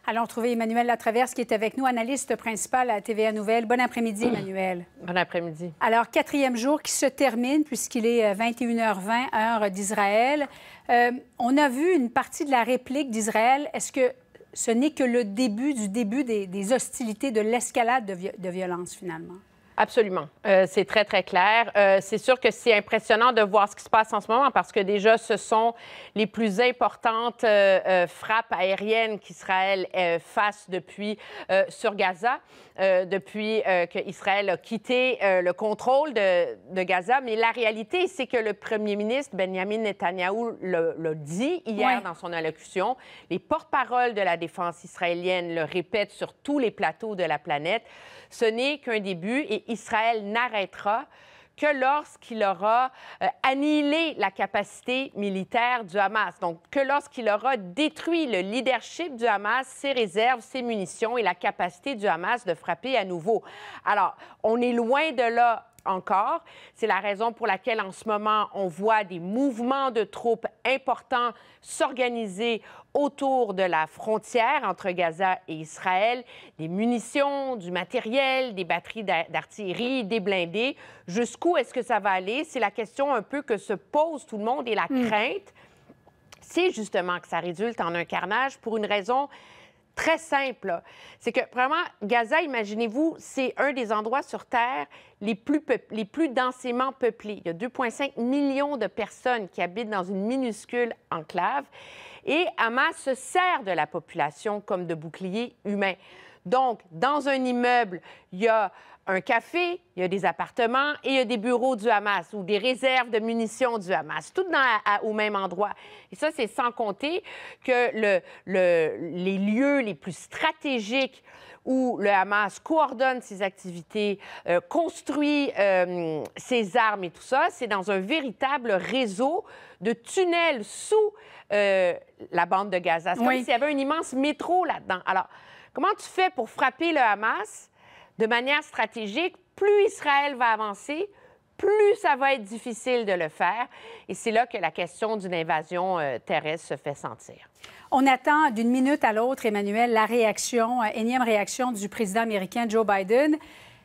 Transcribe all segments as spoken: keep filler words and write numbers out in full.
Allons retrouver Emmanuel Latraverse qui est avec nous, analyste principal à T V A Nouvelles. Bon après-midi, Emmanuel. Bon après-midi. Alors, quatrième jour qui se termine puisqu'il est vingt et une heures vingt, heure d'Israël. Euh, on a vu une partie de la réplique d'Israël. Est-ce que ce n'est que le début du début des, des hostilités, de l'escalade de, vi de violence, finalement? Absolument. Euh, c'est très, très clair. Euh, c'est sûr que c'est impressionnant de voir ce qui se passe en ce moment parce que déjà, ce sont les plus importantes euh, euh, frappes aériennes qu'Israël euh, fasse depuis euh, sur Gaza, euh, depuis euh, qu'Israël a quitté euh, le contrôle de, de Gaza. Mais la réalité, c'est que le premier ministre Benjamin Netanyahou l'a dit hier ouais. dans son allocution. Les porte-paroles de la défense israélienne le répètent sur tous les plateaux de la planète. Ce n'est qu'un début et Israël n'arrêtera que lorsqu'il aura euh, annihilé la capacité militaire du Hamas. Donc, que lorsqu'il aura détruit le leadership du Hamas, ses réserves, ses munitions et la capacité du Hamas de frapper à nouveau. Alors, on est loin de là encore. C'est la raison pour laquelle, en ce moment, on voit des mouvements de troupes importants s'organiser autour de la frontière entre Gaza et Israël, des munitions, du matériel, des batteries d'artillerie, des blindés. Jusqu'où est-ce que ça va aller? C'est la question un peu que se pose tout le monde et la mm. crainte, c'est justement que ça résulte en un carnage pour une raison très simple. C'est que, vraiment, Gaza, imaginez-vous, c'est un des endroits sur Terre les plus, les plus densément peuplés. Il y a deux virgule cinq millions de personnes qui habitent dans une minuscule enclave. Et Hamas se sert de la population comme de bouclier humain. Donc, dans un immeuble, il y a un café, il y a des appartements et il y a des bureaux du Hamas ou des réserves de munitions du Hamas, tout dans, à, au même endroit. Et ça, c'est sans compter que le, le, les lieux les plus stratégiques où le Hamas coordonne ses activités, euh, construit euh, ses armes et tout ça, c'est dans un véritable réseau de tunnels sous euh, la bande de Gaza. C'est oui. comme s'il y avait un immense métro là-dedans. Alors, comment tu fais pour frapper le Hamas de manière stratégique? Plus Israël va avancer, plus ça va être difficile de le faire. Et c'est là que la question d'une invasion euh, terrestre se fait sentir. On attend d'une minute à l'autre, Emmanuel, la réaction, euh, énième réaction du président américain Joe Biden.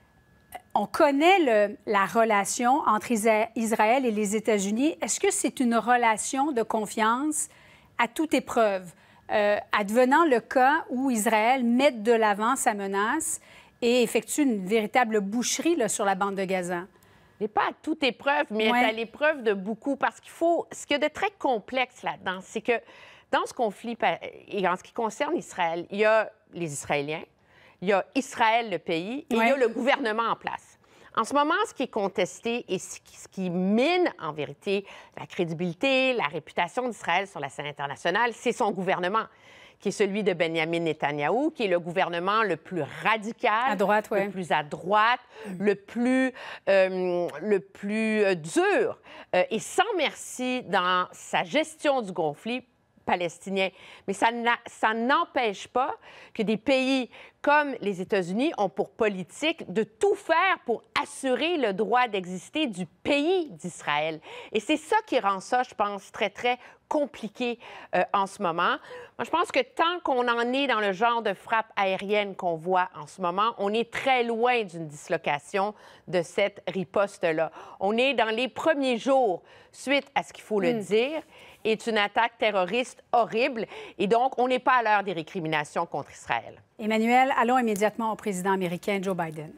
On connaît le, la relation entre Israël et les États-Unis. Est-ce que c'est une relation de confiance à toute épreuve? Euh, advenant le cas où Israël met de l'avant sa menace et effectue une véritable boucherie là, sur la bande de Gaza? Mais pas à toute épreuve, mais ouais. à l'épreuve de beaucoup. Parce qu'il faut... Ce qu'il y a de très complexe là-dedans, c'est que dans ce conflit, et en ce qui concerne Israël, il y a les Israéliens, il y a Israël, le pays, et ouais. il y a le gouvernement en place. En ce moment, ce qui est contesté et ce qui, ce qui mine, en vérité, la crédibilité, la réputation d'Israël sur la scène internationale, c'est son gouvernement, qui est celui de Benjamin Netanyahou, qui est le gouvernement le plus radical, à droite, ouais. le plus à droite, mmh. le plus, euh, le plus euh, dur euh, et sans merci dans sa gestion du conflit palestinien. Mais ça n'empêche pas que des pays comme les États-Unis ont pour politique de tout faire pour assurer le droit d'exister du pays d'Israël. Et c'est ça qui rend ça, je pense, très, très compliqué euh, en ce moment. Moi, je pense que tant qu'on en est dans le genre de frappe aérienne qu'on voit en ce moment, on est très loin d'une dislocation de cette riposte-là. On est dans les premiers jours, suite à ce qu'il faut le mm. dire, est une attaque terroriste horrible. Et donc, on n'est pas à l'heure des récriminations contre Israël. Emmanuel, allons immédiatement au président américain Joe Biden.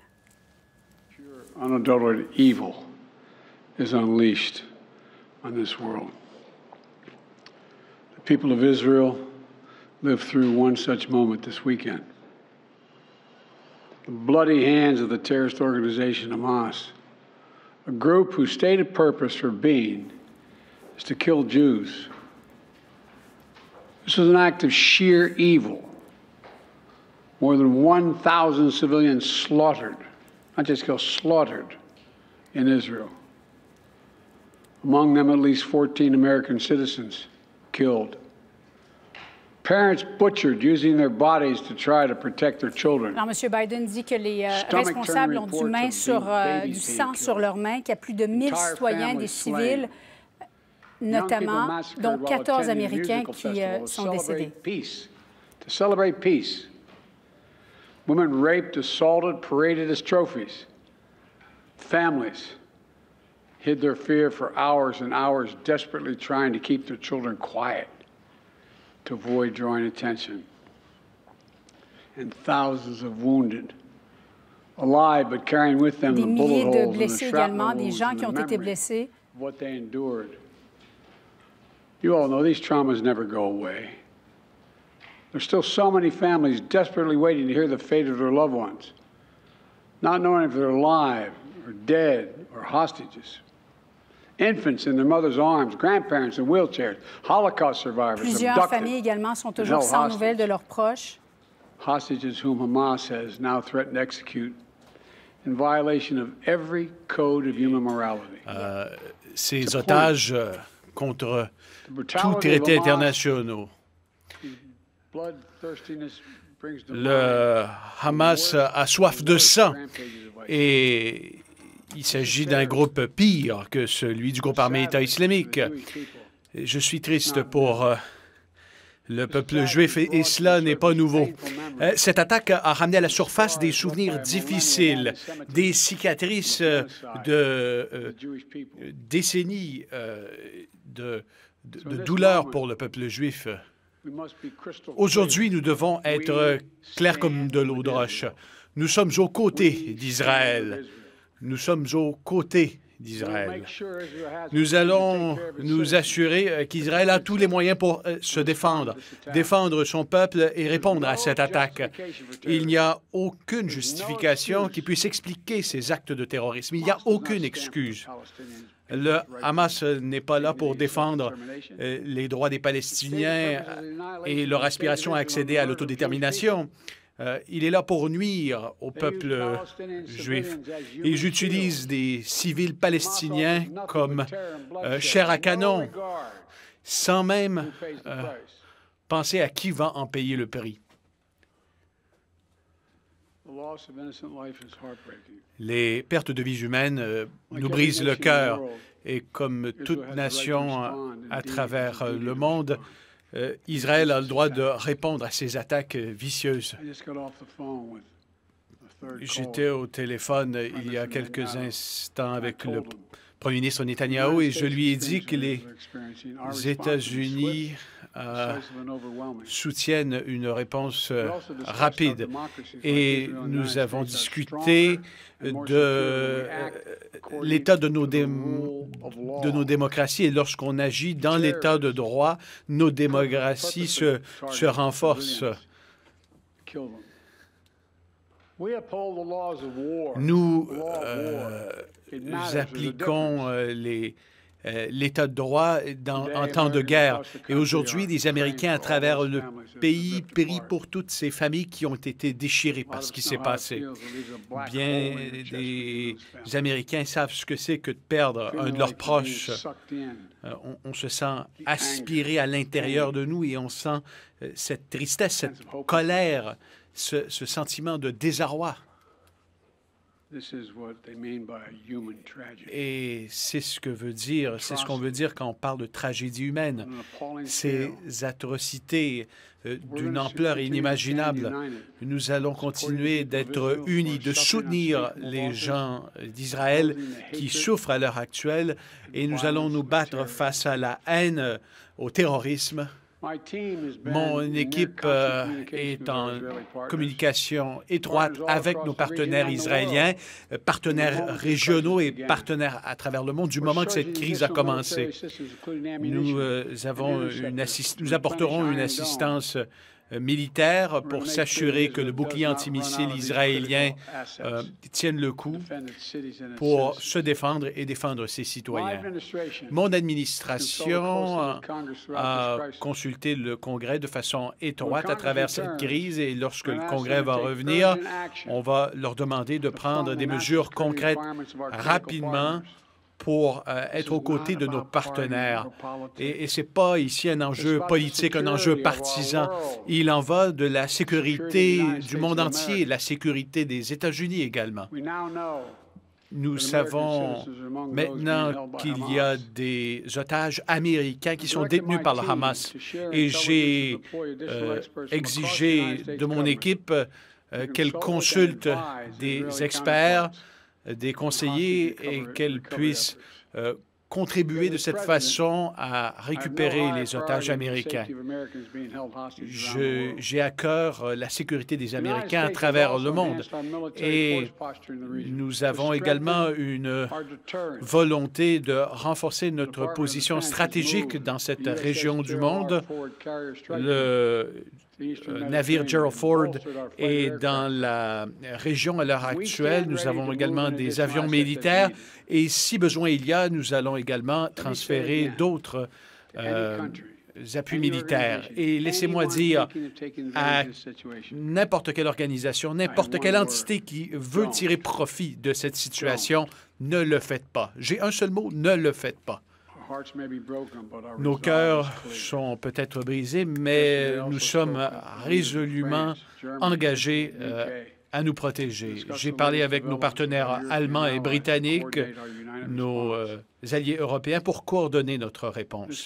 Unadulterated evil is unleashed on this world. The people of Israel lived through one such moment this weekend. The bloody hands of the terrorist organization Hamas, a group whose stated purpose for being is to kill Jews. This was an act of sheer evil. More than one thousand civilians slaughtered, not just killed, slaughtered in Israel. Among them, at least fourteen American citizens killed. Parents butchered using their bodies to try to protect their children. Alors, M. Biden dit que les euh, responsables ont du, main sur, euh, du sang sur leurs mains, qu'il y a plus de mille citoyens, des civils, notamment, dont quatorze Américains qui euh, sont décédés. to celebrate peace. Women raped, assaulted, paraded as trophies. Families hid their fear for hours and hours, desperately trying to keep their children quiet to avoid drawing attention. And thousands of wounded, alive but carrying with them the bullet holes and the shrapnel wounds and the memory of what they endured. You all know these traumas never go away. There's still so many families desperately waiting to hear the fate of their loved ones, not knowing if they're alive or dead or hostages. Infants in their mother's arms, grandparents in wheelchairs, Holocaust survivors, Plusieurs familles également sont toujours sans nouvelles de leurs proches. Hostages whom Hamas has now threatened to execute in violation of every code of human morality. Euh, ces otages euh, contre tous traités internationaux. Le Hamas a soif de sang et il s'agit d'un groupe pire que celui du groupe armé État islamique. Je suis triste pour euh, le peuple juif et, et cela n'est pas nouveau. Euh, cette attaque a ramené à la surface des souvenirs difficiles, des cicatrices euh, de euh, décennies euh, de, de, de douleur pour le peuple juif. Aujourd'hui, nous devons être clairs comme de l'eau de roche. Nous sommes aux côtés d'Israël. Nous sommes aux côtés d'Israël. Nous allons nous assurer qu'Israël a tous les moyens pour se défendre, défendre son peuple et répondre à cette attaque. Il n'y a aucune justification qui puisse expliquer ces actes de terrorisme. Il n'y a aucune excuse. Le Hamas n'est pas là pour défendre euh, les droits des Palestiniens et leur aspiration à accéder à l'autodétermination. Euh, il est là pour nuire au peuple juif. Ils utilisent des civils palestiniens comme euh, chair à canon, sans même euh, penser à qui va en payer le prix. Les pertes de vies humaines euh, nous brisent le cœur et comme toute nation à travers le monde, euh, Israël a le droit de répondre à ces attaques vicieuses. J'étais au téléphone il y a quelques instants avec le premier ministre Netanyahou et je lui ai dit que les États-Unis euh, soutiennent une réponse euh, rapide. Et nous avons discuté de euh, l'état de nos, dé de nos démocraties. Et lorsqu'on agit dans l'état de droit, nos démocraties se, se renforcent. Nous euh, appliquons euh, les Euh, l'état de droit dans, en temps de guerre. Et aujourd'hui, les Américains à travers le pays prient pour toutes ces familles qui ont été déchirées par ce qui s'est passé. Bien des Américains savent ce que c'est que de perdre un de leurs proches. Euh, on, on se sent aspiré à l'intérieur de nous et on sent euh, cette tristesse, cette colère, ce, ce sentiment de désarroi. Et c'est ce que veut dire, c'est ce qu'on veut dire quand on parle de tragédie humaine. Ces atrocités euh, d'une ampleur inimaginable. Nous allons continuer d'être unis, de soutenir les gens d'Israël qui souffrent à l'heure actuelle et nous allons nous battre face à la haine, au terrorisme. Mon équipe euh, est en communication étroite avec nos partenaires israéliens, partenaires régionaux et partenaires à travers le monde du moment que cette crise a commencé. Nous, euh, avons une assist... nous apporterons une assistance militaire pour s'assurer que le bouclier antimissile israélien euh, tienne le coup pour se défendre et défendre ses citoyens. Mon administration a consulté le Congrès de façon étroite à travers cette crise et lorsque le Congrès va revenir, on va leur demander de prendre des mesures concrètes rapidement pour euh, être aux côtés de nos partenaires. Et, et ce n'est pas ici un enjeu politique, un enjeu partisan. Il en va de la sécurité du monde entier, la sécurité des États-Unis également. Nous savons maintenant qu'il y a des otages américains qui sont détenus par le Hamas. Et j'ai euh, exigé de mon équipe euh, qu'elle consulte des experts, des conseillers et qu'elle puisse euh, contribuer de cette façon à récupérer les otages américains. J'ai à cœur la sécurité des Américains à travers le monde et nous avons également une volonté de renforcer notre position stratégique dans cette région du monde. Le Le navire Gerald Ford est dans la région à l'heure actuelle. Nous avons également des avions militaires et si besoin il y a, nous allons également transférer d'autres euh, appuis militaires. Et laissez-moi dire à n'importe quelle organisation, n'importe quelle entité qui veut tirer profit de cette situation, ne le faites pas. J'ai un seul mot, ne le faites pas. Nos cœurs sont peut-être brisés, mais nous sommes résolument engagés euh, à nous protéger. J'ai parlé avec nos partenaires allemands et britanniques, nos euh, alliés européens, pour coordonner notre réponse.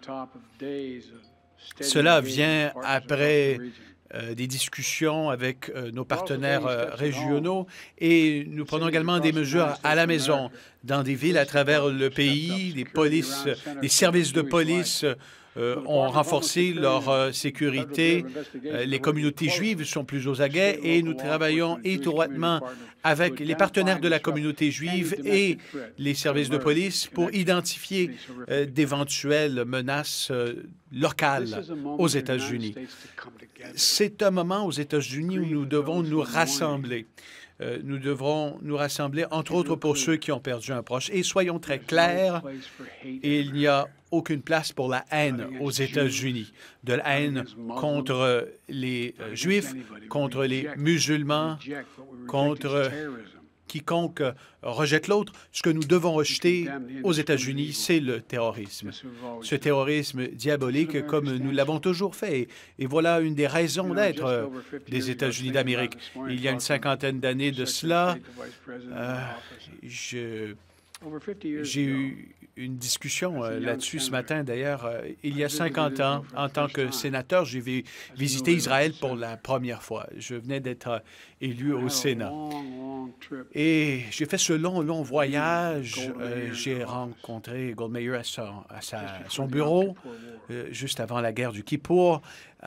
Cela vient après Euh, des discussions avec euh, nos partenaires euh, régionaux et nous prenons également des mesures à la maison dans des villes à travers le pays. Les polices, les services de police euh, ont renforcé leur euh, sécurité. Euh, les communautés juives sont plus aux aguets et nous travaillons étroitement avec les partenaires de la communauté juive et les services de police pour identifier euh, d'éventuelles menaces euh, locales aux États-Unis. C'est un moment aux États-Unis où nous devons nous rassembler. Euh, nous devrons nous rassembler, entre autres, pour ceux qui ont perdu un proche. Et soyons très clairs, il n'y a aucune place pour la haine aux États-Unis. De la haine contre les euh, Juifs, contre les musulmans, contre quiconque rejette l'autre. Ce que nous devons rejeter aux États-Unis, c'est le terrorisme. Ce terrorisme diabolique, comme nous l'avons toujours fait. Et voilà une des raisons d'être des États-Unis d'Amérique. Il y a une cinquantaine d'années de cela, euh, je... J'ai eu une discussion euh, là-dessus ce matin. D'ailleurs, euh, il y a cinquante ans, en tant que sénateur, j'ai visité Israël pour la première fois. Je venais d'être euh, élu au Sénat. Et j'ai fait ce long, long voyage. Euh, j'ai rencontré Goldmeier à son, à sa, à son bureau, euh, juste avant la guerre du Kippour. Euh,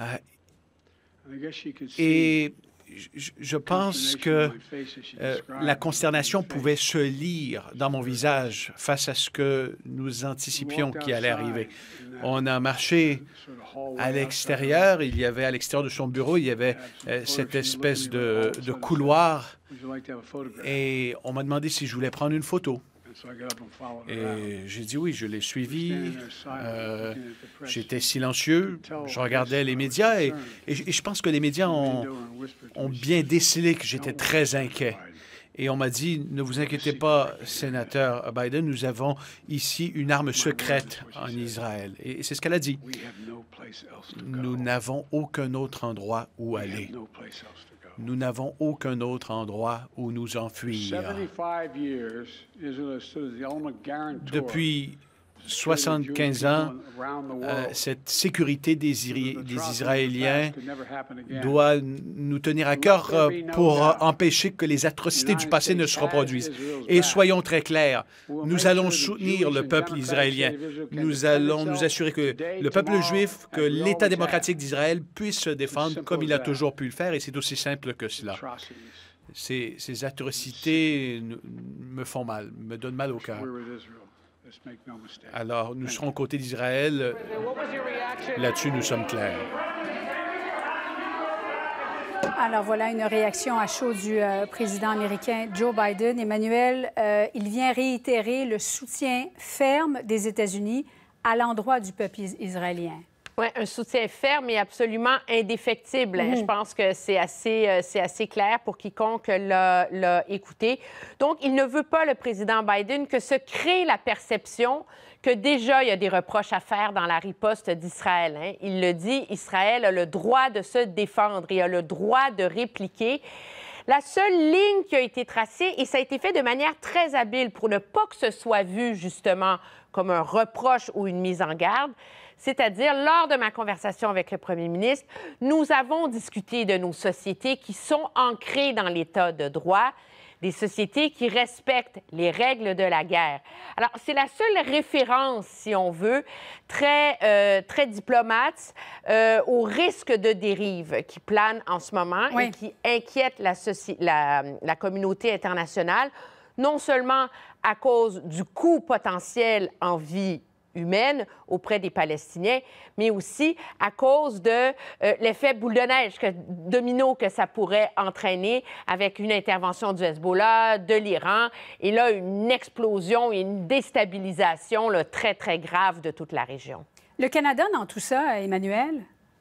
et Je, je pense que euh, la consternation pouvait se lire dans mon visage face à ce que nous anticipions qui allait arriver. On a marché à l'extérieur. Il y avait à l'extérieur de son bureau, il y avait euh, cette espèce de, de couloir et on m'a demandé si je voulais prendre une photo. Et j'ai dit oui, je l'ai suivi. Euh, J'étais silencieux. Je regardais les médias et, et, et je pense que les médias ont, ont bien décelé que j'étais très inquiet. Et on m'a dit, ne vous inquiétez pas, sénateur Biden, nous avons ici une arme secrète en Israël. Et c'est ce qu'elle a dit. Nous n'avons aucun autre endroit où aller. Nous n'avons aucun autre endroit où nous enfuir. Depuis soixante-quinze ans, euh, cette sécurité des, des Israéliens doit nous tenir à cœur pour empêcher que les atrocités du passé ne se reproduisent. Et soyons très clairs, nous allons soutenir le peuple israélien. Nous allons nous assurer que le peuple juif, que l'État démocratique d'Israël puisse se défendre comme il a toujours pu le faire, et c'est aussi simple que cela. Ces, ces atrocités me font mal, me donnent mal au cœur. Alors, nous serons aux côtés d'Israël. Là-dessus, nous sommes clairs. Alors, voilà une réaction à chaud du euh, président américain Joe Biden. Emmanuel, euh, il vient réitérer le soutien ferme des États-Unis à l'endroit du peuple israélien. Oui, un soutien ferme et absolument indéfectible. Mmh. Je pense que c'est assez, euh, c'est assez clair pour quiconque l'a écouté. Donc, il ne veut pas, le président Biden, que se crée la perception que déjà, il y a des reproches à faire dans la riposte d'Israël. Hein. Il le dit, Israël a le droit de se défendre et a le droit de répliquer. La seule ligne qui a été tracée, et ça a été fait de manière très habile pour ne pas que ce soit vu justement comme un reproche ou une mise en garde, c'est-à-dire, lors de ma conversation avec le premier ministre, nous avons discuté de nos sociétés qui sont ancrées dans l'État de droit, des sociétés qui respectent les règles de la guerre. Alors, c'est la seule référence, si on veut, très, euh, très diplomate euh, au risque de dérive qui plane en ce moment oui. et qui inquiète la, la, la communauté internationale, non seulement à cause du coût potentiel en vie humaine auprès des Palestiniens, mais aussi à cause de euh, l'effet boule de neige, que, domino que ça pourrait entraîner avec une intervention du Hezbollah, de l'Iran, et là, une explosion et une déstabilisation là, très, très grave de toute la région. Le Canada dans tout ça, Emmanuel?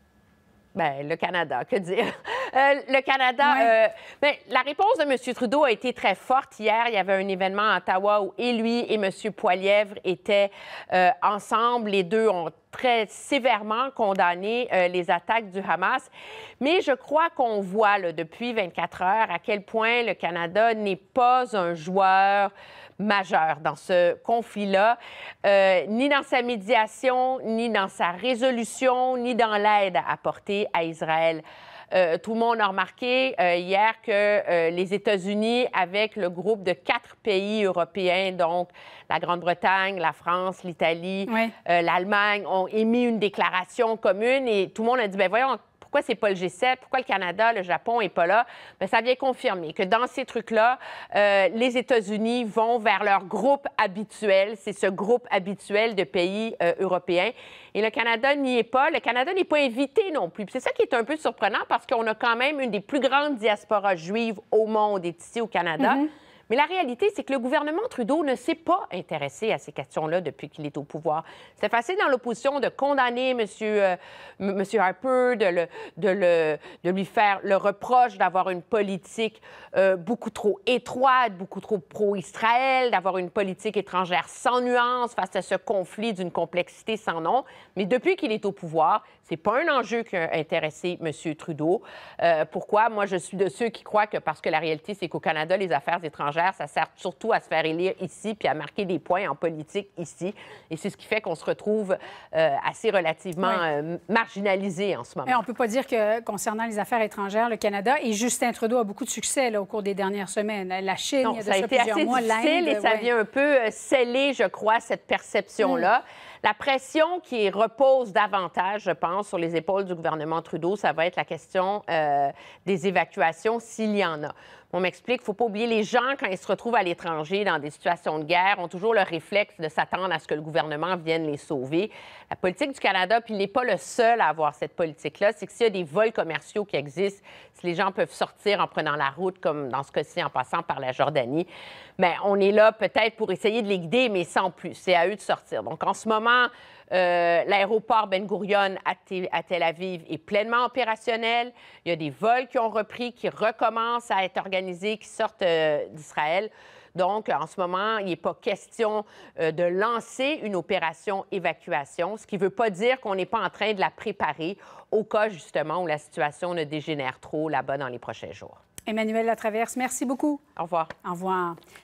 Bien, le Canada, que dire? Euh, le Canada, ouais. euh, bien, la réponse de M. Trudeau a été très forte. Hier, il y avait un événement à Ottawa où et lui et M. Poilievre étaient euh, ensemble. Les deux ont très sévèrement condamné euh, les attaques du Hamas. Mais je crois qu'on voit là, depuis vingt-quatre heures à quel point le Canada n'est pas un joueur majeur dans ce conflit-là, euh, ni dans sa médiation, ni dans sa résolution, ni dans l'aide apportée à Israël. Euh, tout le monde a remarqué euh, hier que euh, les États-Unis, avec le groupe de quatre pays européens, donc la Grande-Bretagne, la France, l'Italie, oui. euh, l'Allemagne, ont émis une déclaration commune et tout le monde a dit, bien voyons, pourquoi c'est pas le G sept? Pourquoi le Canada, le Japon n'est pas là? Bien, ça vient confirmer que dans ces trucs-là, euh, les États-Unis vont vers leur groupe habituel. C'est ce groupe habituel de pays euh, européens. Et le Canada n'y est pas. Le Canada n'est pas invité non plus. Puis c'est ça qui est un peu surprenant parce qu'on a quand même une des plus grandes diasporas juives au monde est ici au Canada. Mm-hmm. Mais la réalité, c'est que le gouvernement Trudeau ne s'est pas intéressé à ces questions-là depuis qu'il est au pouvoir. C'est facile dans l'opposition de condamner M. Euh, M. Harper, de, le, de, le, de lui faire le reproche d'avoir une politique euh, beaucoup trop étroite, beaucoup trop pro-Israël, d'avoir une politique étrangère sans nuance face à ce conflit d'une complexité sans nom. Mais depuis qu'il est au pouvoir, c'est pas un enjeu qui a intéressé M. Trudeau. Euh, pourquoi? Moi, je suis de ceux qui croient que parce que la réalité, c'est qu'au Canada, les affaires étrangères, ça sert surtout à se faire élire ici puis à marquer des points en politique ici. Et c'est ce qui fait qu'on se retrouve euh, assez relativement oui. euh, marginalisé en ce moment. Mais on ne peut pas dire que, concernant les affaires étrangères, le Canada, et Justin Trudeau a beaucoup de succès là, au cours des dernières semaines. La Chine, non, il y a de ça a été assez mois, difficile et ça ouais. vient un peu sceller, je crois, cette perception-là. Mm. La pression qui repose davantage, je pense, sur les épaules du gouvernement Trudeau, ça va être la question euh, des évacuations, s'il y en a. On m'explique, il ne faut pas oublier, les gens, quand ils se retrouvent à l'étranger dans des situations de guerre, ont toujours le réflexe de s'attendre à ce que le gouvernement vienne les sauver. La politique du Canada, puis il n'est pas le seul à avoir cette politique-là, c'est que s'il y a des vols commerciaux qui existent, si les gens peuvent sortir en prenant la route, comme dans ce cas-ci, en passant par la Jordanie, bien, on est là peut-être pour essayer de les guider, mais sans plus. C'est à eux de sortir. Donc, en ce moment, Euh, l'aéroport Ben Gurion à, à Tel Aviv est pleinement opérationnel. Il y a des vols qui ont repris, qui recommencent à être organisés, qui sortent euh, d'Israël. Donc, en ce moment, il n'est pas question euh, de lancer une opération évacuation, ce qui ne veut pas dire qu'on n'est pas en train de la préparer au cas, justement, où la situation ne dégénère trop là-bas dans les prochains jours. Emmanuelle Latraverse, merci beaucoup. Au revoir. Au revoir.